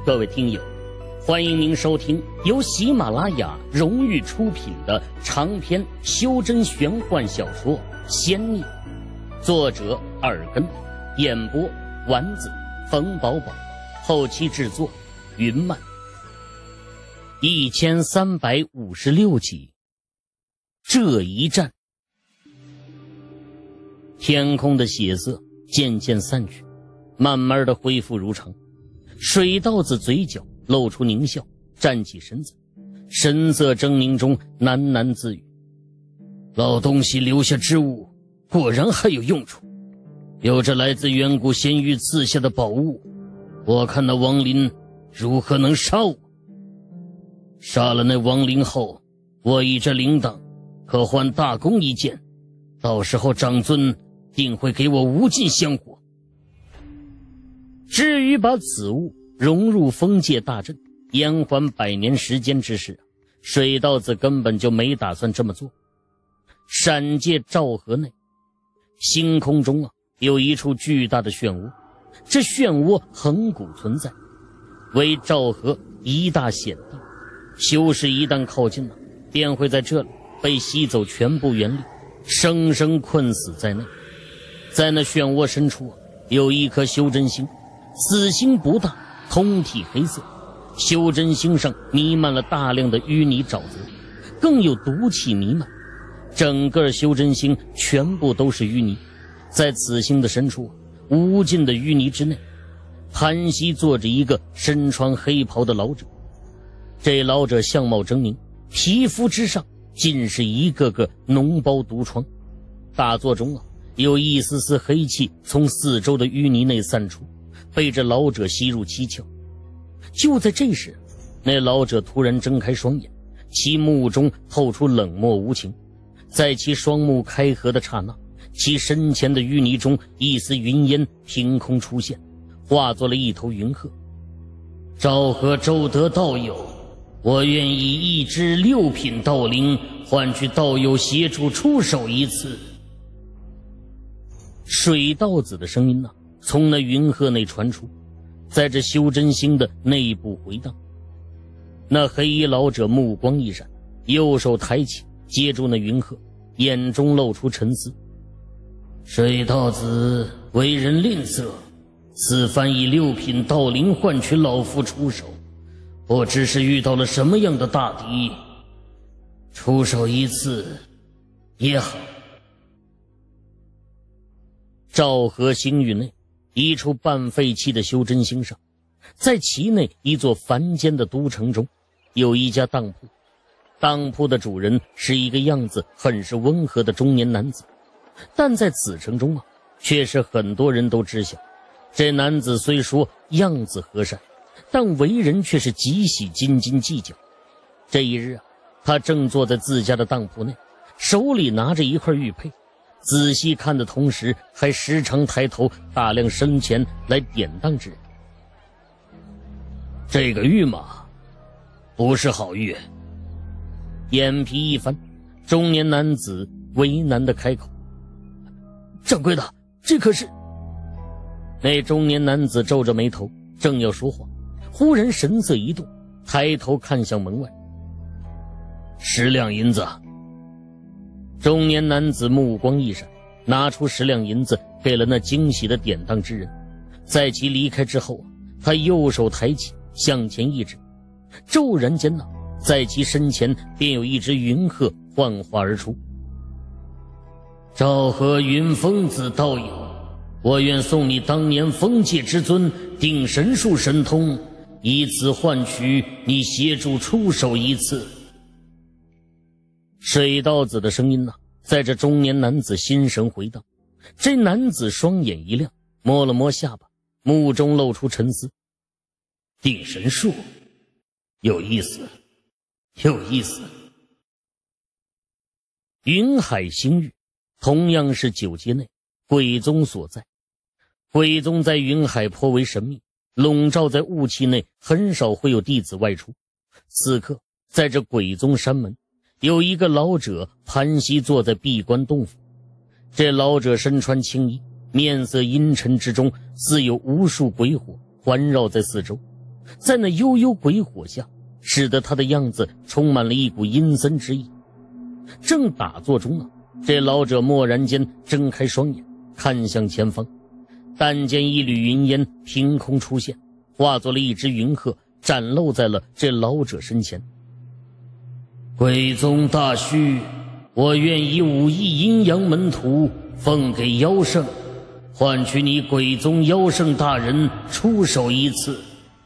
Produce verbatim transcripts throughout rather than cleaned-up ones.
各位听友，欢迎您收听由喜马拉雅荣誉出品的长篇修真玄幻小说《仙逆》，作者耳根，演播丸子、冯宝宝，后期制作云漫。一千三百五十六集。这一战，天空的血色渐渐散去，慢慢的恢复如常。水稻子嘴角露出狞笑，站起身子，神色狰狞中喃喃自语：老东西留下之物果然还有用处，有着来自远古仙域赐下的宝物，我看那亡灵如何能杀我。杀了那亡灵后，我以这铃铛可换大功一件，到时候长尊定会给我无尽香火。至于把此物融入封界大阵，延缓百年时间之事，水稻子根本就没打算这么做。闪界赵河内，星空中啊有一处巨大的漩涡，这漩涡恒古存在，为赵河一大险地。修士一旦靠近了，便会在这里被吸走全部元力，生生困死在内。在那漩涡深处啊，有一颗修真星，此星不大，通体黑色，修真星上弥漫了大量的淤泥沼泽，更有毒气弥漫，整个修真星全部都是淤泥。在此星的深处，无尽的淤泥之内，盘膝坐着一个身穿黑袍的老者。这老者相貌狰狞，皮肤之上尽是一个个脓包毒疮，大座中啊有一丝丝黑气从四周的淤泥内散出，被这老者吸入七窍。就在这时，那老者突然睁开双眼，其目中透出冷漠无情。在其双目开合的刹那，其身前的淤泥中一丝云烟凭空出现，化作了一头云鹤。赵河周德道友，我愿以一只六品道灵换取道友协助出手一次。水稻子的声音呢、啊，从那云鹤内传出，在这修真星的内部回荡。那黑衣老者目光一闪，右手抬起接住那云鹤，眼中露出沉思。水稻子为人吝啬，此番以六品道灵换取老夫出手，不知是遇到了什么样的大敌，出手一次也好。赵河星域内一处半废弃的修真星上，在其内一座凡间的都城中，有一家当铺。当铺的主人是一个样子很是温和的中年男子，但在此城中啊，却是很多人都知晓，这男子虽说样子和善，但为人却是极喜斤斤计较。这一日啊，他正坐在自家的当铺内，手里拿着一块玉佩，仔细看的同时，还时常抬头打量身前来典当之人。这个玉嘛，不是好玉。眼皮一翻，中年男子为难地开口：掌柜的，这可是……那中年男子皱着眉头，正要说话，忽然神色一动，抬头看向门外。十两银子。中年男子目光一闪，拿出十两银子给了那惊喜的典当之人。在其离开之后，他右手抬起向前一指，骤然间呢，在其身前便有一只云鹤幻化而出。赵河云峰子道友，我愿送你当年封界之尊定神术神通，以此换取你协助出手一次。水稻子的声音呢、啊，在这中年男子心神回荡。这男子双眼一亮，摸了摸下巴，目中露出沉思。定神术，有意思，有意思。云海星域同样是九界内鬼宗所在。鬼宗在云海颇为神秘，笼罩在雾气内，很少会有弟子外出。此刻在这鬼宗山门，有一个老者盘膝坐在闭关洞府。这老者身穿青衣，面色阴沉之中似有无数鬼火环绕在四周， 在那悠悠鬼火下，使得他的样子充满了一股阴森之意。正打坐中啊，这老者蓦然间睁开双眼，看向前方，但见一缕云烟凭空出现，化作了一只云鹤，展露在了这老者身前。鬼宗大虚，我愿以五亿阴阳门徒奉给妖圣，换取你鬼宗妖圣大人出手一次。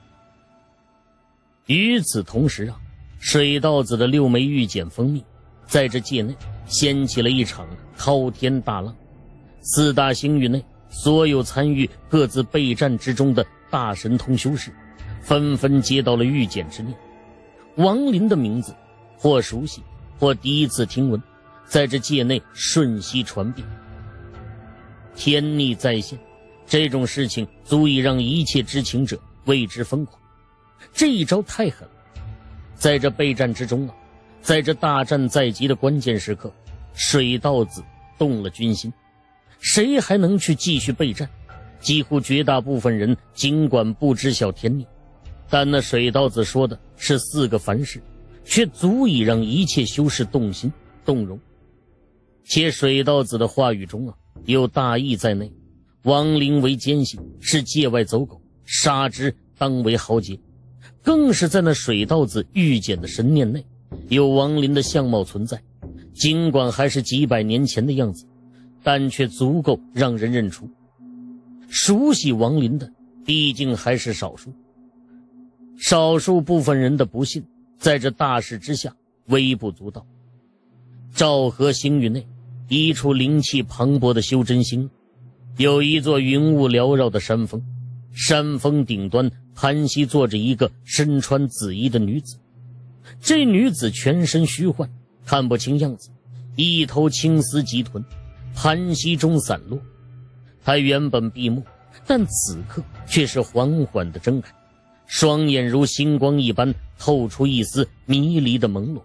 与此同时啊，水道子的六枚玉简封密，在这界内掀起了一场滔天大浪。四大星域内所有参与各自备战之中的大神通修士，纷纷接到了玉简之念。王林的名字或熟悉或第一次听闻，在这界内瞬息传遍。天逆在现，这种事情足以让一切知情者为之疯狂。这一招太狠了，在这备战之中啊，在这大战在即的关键时刻，水道子动了军心。谁还能去继续备战？几乎绝大部分人尽管不知晓天命，但那水道子说的是四个凡事，却足以让一切修士动心动容。且水道子的话语中啊，有大义在内。亡灵为奸细，是界外走狗，杀之当为豪杰。更是在那水道子御简的神念内，有亡灵的相貌存在，尽管还是几百年前的样子，但却足够让人认出。熟悉亡灵的毕竟还是少数，少数部分人的不信在这大势之下微不足道。昭和星域内一处灵气磅礴的修真星，有一座云雾缭绕的山峰，山峰顶端盘膝坐着一个身穿紫衣的女子。这女子全身虚幻，看不清样子，一头青丝及臀，盘膝中散落。她原本闭目，但此刻却是缓缓地睁开，双眼如星光一般，透出一丝迷离的朦胧。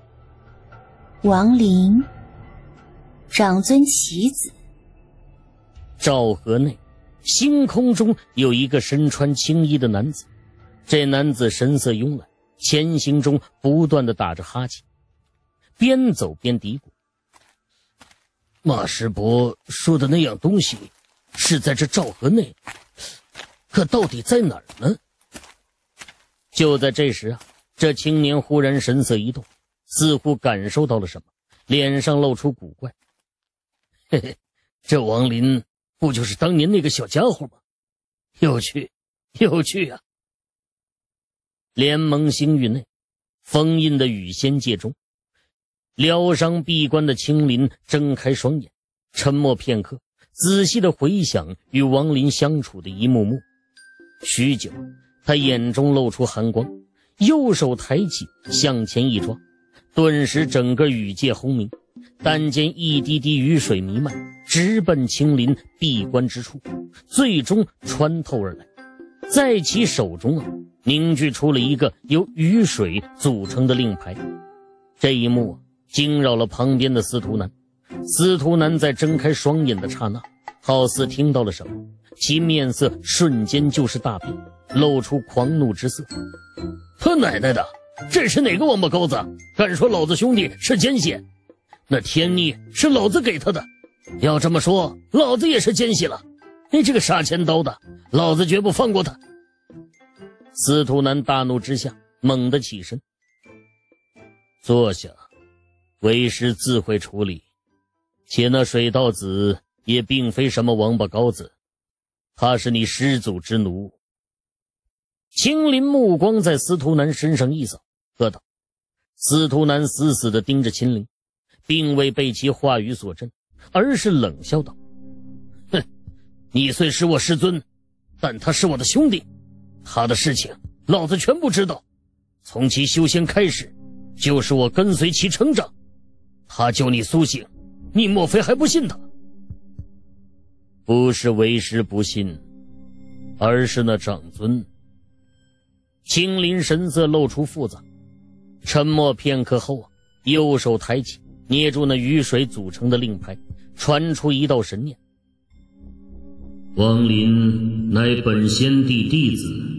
王林，长尊其子。 昭和内星空中有一个身穿青衣的男子，这男子神色慵懒，前行中不断地打着哈欠，边走边嘀咕：马师伯说的那样东西是在这昭和内，可到底在哪儿呢？就在这时啊，这青年忽然神色一动，似乎感受到了什么，脸上露出古怪。嘿嘿，这王林不就是当年那个小家伙吗？有趣，有趣啊！联盟星域内，封印的羽仙界中，疗伤闭关的青林睁开双眼，沉默片刻，仔细地回想与王林相处的一幕幕。许久，他眼中露出寒光，右手抬起向前一抓，顿时整个雨界轰鸣，但见一滴滴雨水弥漫，直奔青林闭关之处，最终穿透而来。在其手中啊，凝聚出了一个由雨水组成的令牌。这一幕啊，惊扰了旁边的司徒南。司徒南在睁开双眼的刹那，好似听到了什么，其面色瞬间就是大变，露出狂怒之色。他奶奶的，这是哪个王八羔子敢说老子兄弟是奸细？那天逆是老子给他的，要这么说老子也是奸细了。你这个杀千刀的，老子绝不放过他！司徒南大怒之下猛地起身，坐下，为师自会处理。且那水道子也并非什么王八羔子，他是你师祖之奴。青林目光在司徒南身上一扫，喝道。司徒南死死地盯着青林，并未被其话语所震，而是冷笑道：哼，你虽是我师尊，但他是我的兄弟，他的事情老子全部知道，从其修仙开始，就是我跟随其成长。他救你苏醒，你莫非还不信他？不是为师不信，而是那长尊。青林神色露出复杂，沉默片刻后啊，右手抬起，捏住那雨水组成的令牌，传出一道神念。王林乃本仙帝弟子，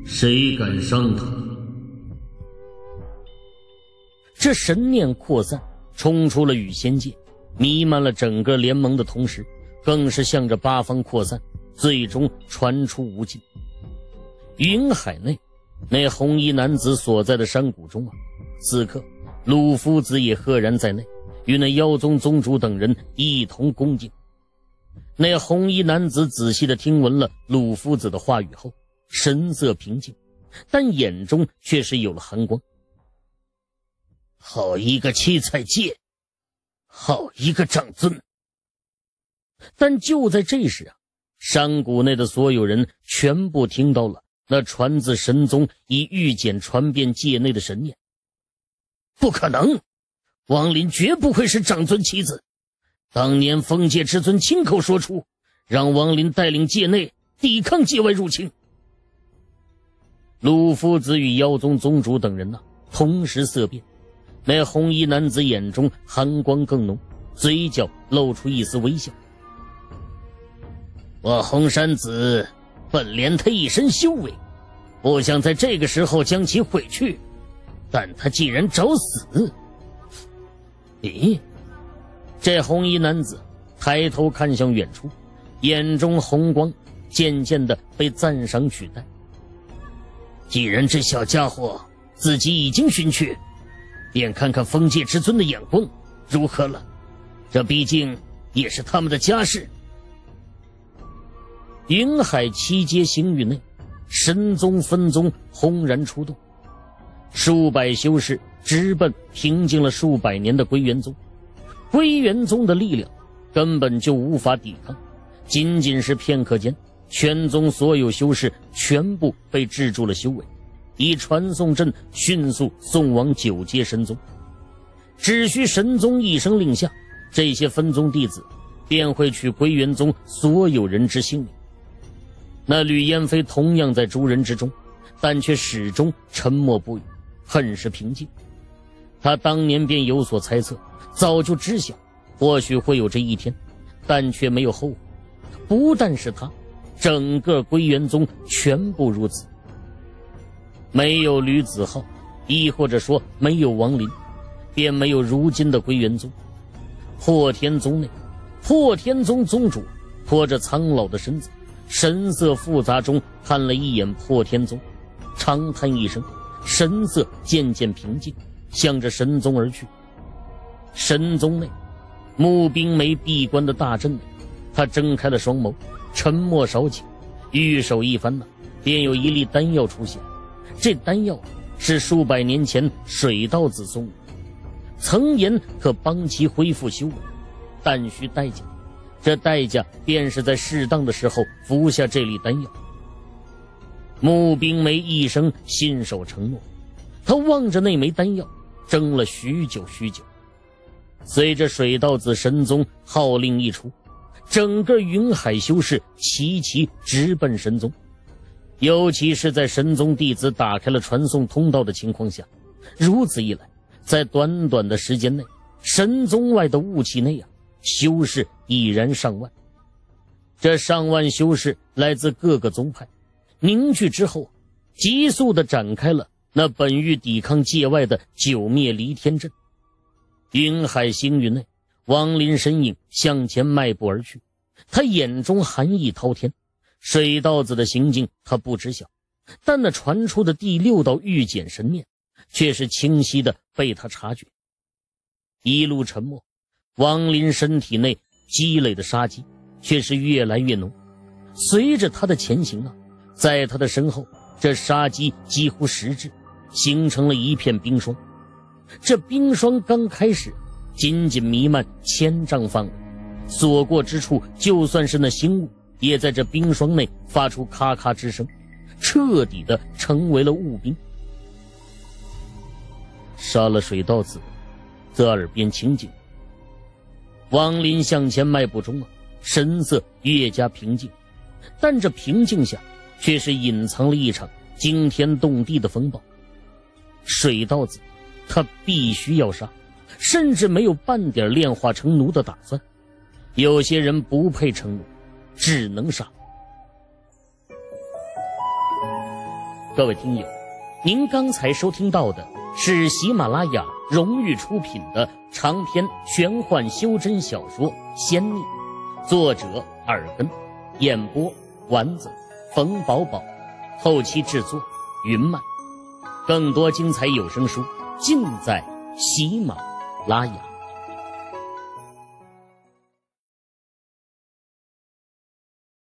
谁敢伤他？这神念扩散，冲出了羽仙界，弥漫了整个联盟的同时，更是向着八方扩散，最终传出无尽。云海内，那红衣男子所在的山谷中啊，此刻鲁夫子也赫然在内，与那妖宗宗主等人一同恭敬。那红衣男子仔细地听闻了鲁夫子的话语后，神色平静，但眼中却是有了寒光。好一个七彩界，好一个长尊！但就在这时啊，山谷内的所有人全部听到了那传自神宗以御简传遍界内的神念。不可能，王林绝不会是长尊妻子。当年封界之尊亲口说出，让王林带领界内抵抗界外入侵。鲁夫子与妖宗宗主等人呐、啊，同时色变。那红衣男子眼中寒光更浓，嘴角露出一丝微笑。我红山子本怜他一身修为，不想在这个时候将其毁去，但他既然找死。咦，这红衣男子抬头看向远处，眼中红光渐渐地被赞赏取代。既然这小家伙自己已经寻去，便看看封界之尊的眼光如何了，这毕竟也是他们的家事。云海七阶星域内，神宗分宗轰然出动，数百修士直奔平静了数百年的归元宗。归元宗的力量根本就无法抵抗，仅仅是片刻间，全宗所有修士全部被制住了修为，以传送阵迅速送往九阶神宗。只需神宗一声令下，这些分宗弟子便会取归元宗所有人之性命。那吕嫣飞同样在诸人之中，但却始终沉默不语，很是平静。他当年便有所猜测，早就知晓或许会有这一天，但却没有后悔。不但是他，整个归元宗全部如此。没有吕子浩，亦或者说没有王林，便没有如今的归元宗。破天宗内，破天宗宗主拖着苍老的身子，神色复杂中看了一眼破天宗，长叹一声，神色渐渐平静，向着神宗而去。神宗内，穆冰梅闭关的大阵内，他睁开了双眸，沉默少顷，玉手一翻呢，便有一粒丹药出现。这丹药是数百年前水道子送的，曾言可帮其恢复修为，但需代价。这代价便是在适当的时候服下这粒丹药。穆冰梅一声信守承诺，他望着那枚丹药，怔了许久许久。随着水道子神宗号令一出，整个云海修士齐齐直奔神宗。尤其是在神宗弟子打开了传送通道的情况下，如此一来，在短短的时间内，神宗外的雾气内啊，修士已然上万。这上万修士来自各个宗派，凝聚之后，急速地展开了那本欲抵抗界外的九灭离天阵。云海星域内，王林身影向前迈步而去，他眼中寒意滔天。水道子的行径他不知晓，但那传出的第六道御简神念却是清晰的被他察觉。一路沉默，王林身体内积累的杀机却是越来越浓。随着他的前行啊，在他的身后，这杀机几乎实质，形成了一片冰霜。这冰霜刚开始仅仅弥漫千丈范围，所过之处，就算是那星雾也在这冰霜内发出咔咔之声，彻底的成为了雾冰。杀了水道子，则耳边清静。王林向前迈步中啊，神色越加平静，但这平静下却是隐藏了一场惊天动地的风暴。水道子他必须要杀，甚至没有半点炼化成奴的打算。有些人不配成奴，只能杀。 各位听友，您刚才收听到的是喜马拉雅荣誉出品的长篇玄幻修真小说《仙逆》，作者耳根，演播丸子、冯宝宝，后期制作云漫。更多精彩有声书尽在喜马拉雅。